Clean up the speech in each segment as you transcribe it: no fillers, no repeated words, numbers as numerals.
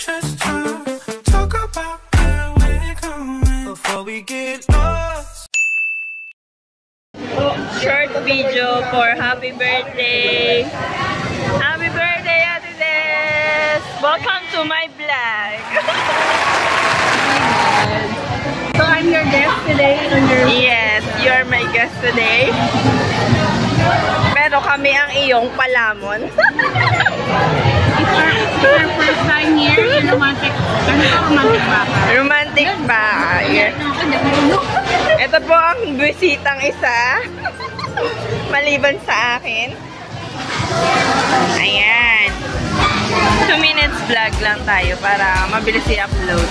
just trying to talk about where we're going before we get lost. Short video for happy birthday. Happy birthday, Ate Des! Welcome to my vlog. So I'm your guest today on your... Yes, you are my guest today. Pero kami ang iyong palamon. It's our first time here in Romantic Baka. Romantic Baka. Yes. Ito po ang bisitang isa. Maliban sa akin. Ayan. 2 minutes vlog lang tayo para mabilis i-upload.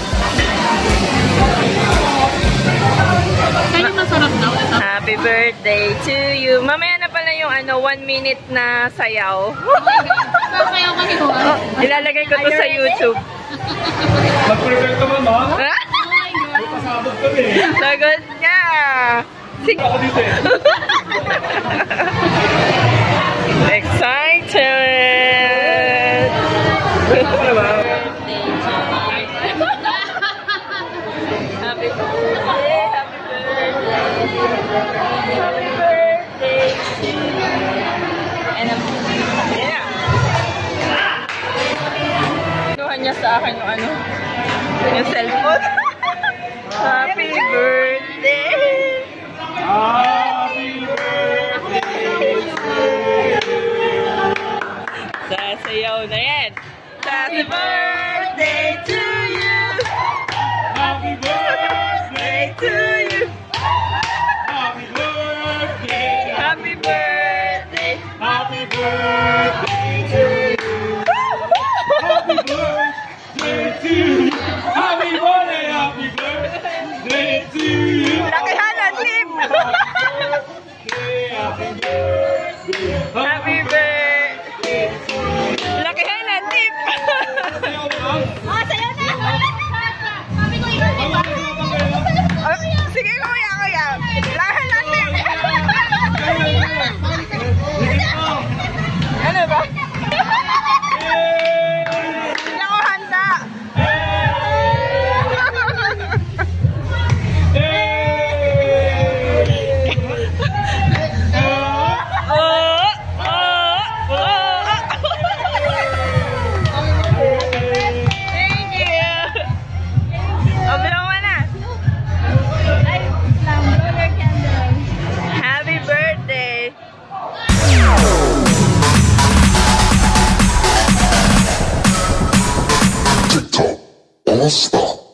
Kaya masarap daw ito. Happy birthday to you. Mamaya na pala yung 1 minute na sayaw. Sasayaw kasi ko. Ilalagay ko to sa YouTube. Mag-prepare ka ba, ma? Ha? May pasabog kami eh. Sagot niya. Sige. Ako dito eh. Excited! Ano ba ba? Happy birthday, happy birthday, happy birthday to you. And yeah. Kinuha niya sa akin yung cellphone. Happy birthday! Happy birthday! Sasayaw na yan! Happy birthday to you! Happy birthday To you! Happy birthday! Happy birthday! Happy birthday to you! Happy birthday to you! Happy birthday! Happy birthday to you! Lakihan ang tip! Happy birthday! Happy birthday! Lakihan ang tip! Oh, sayaw na! Sabi ko yun, di ba? Sige kuya! Lakihan ang tip! Ano ba? Hindi ako handa! Thank you! Oblo mo na! Happy birthday! TikTok, all stop.